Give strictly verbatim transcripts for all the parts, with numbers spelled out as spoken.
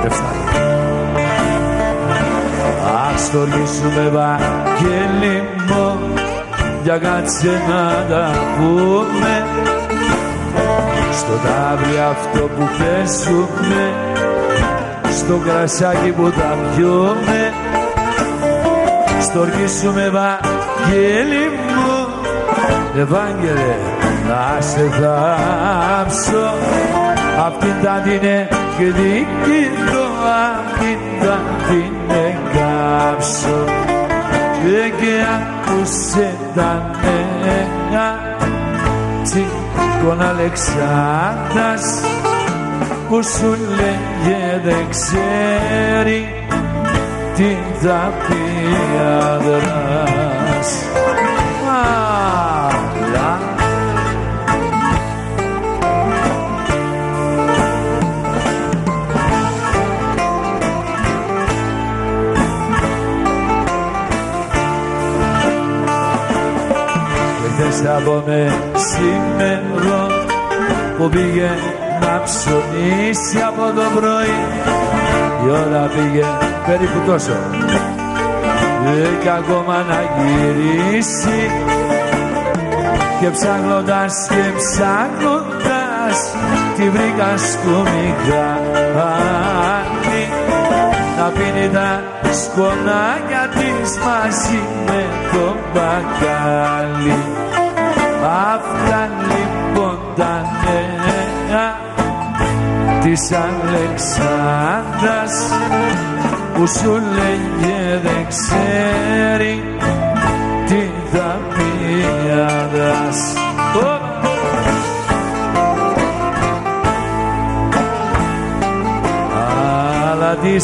Ας στοργήσουμε Βαγγέλη μου, για κάτσε να τα πούμε. Στο τάβλι αυτό που πέσουμε, στο κρασάκι που τα πιούμε. Στοργήσουμε Βαγγέλη μου, Ευάγγελε, να σε θάψω. Αυτήν τα την εκδικητώ, αυτήν τα την εγκάψω. Και άκουσε τα νέα τσίκον Αλεξάνδρας, που σου λέγε δεν ξέρει τι θα πει άντρας. Αλλά χθες από μεσήμερο που πήγε να ψωνίσει από το πρωί, η ώρα πήγε περίπου τόσο, και ακόμα να γυρίσει. Και ψάχνοντας και ψάχνοντας τη βρήκα στο μηχάνη, να πίνει τα σκονάκια της μαζί με το μπακάλι. Αυτά λοιπόν τα νέα της Αλεξάνδρας, που σου λέγε δεν ξέρει τι θα πει άντρας. Αλλά της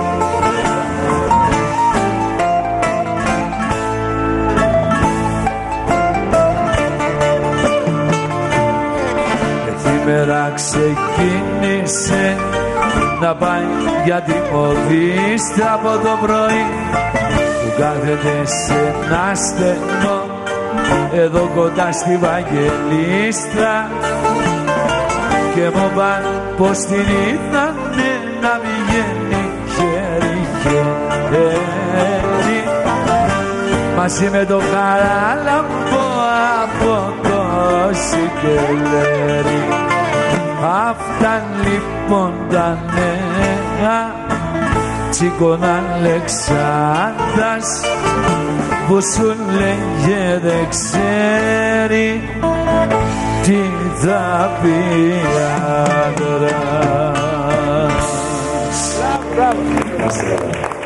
μέρα ξεκίνησε να πάει για την ποδίστρα από το πρωί, που κάθεται σε ένα στενό εδώ κοντά στη Βαγγελίστρα. Και μου είπαν πως την είδανε να πηγαίνει χέρι-χέρι μαζί με το Χαράλαμπο από το Σικελέρι. Αυτά λοιπόν τα νέα τσίκον Αλεξάνδρας, που σου λέγε δεν ξέρει τι θα πει άντρας. Μπράβο.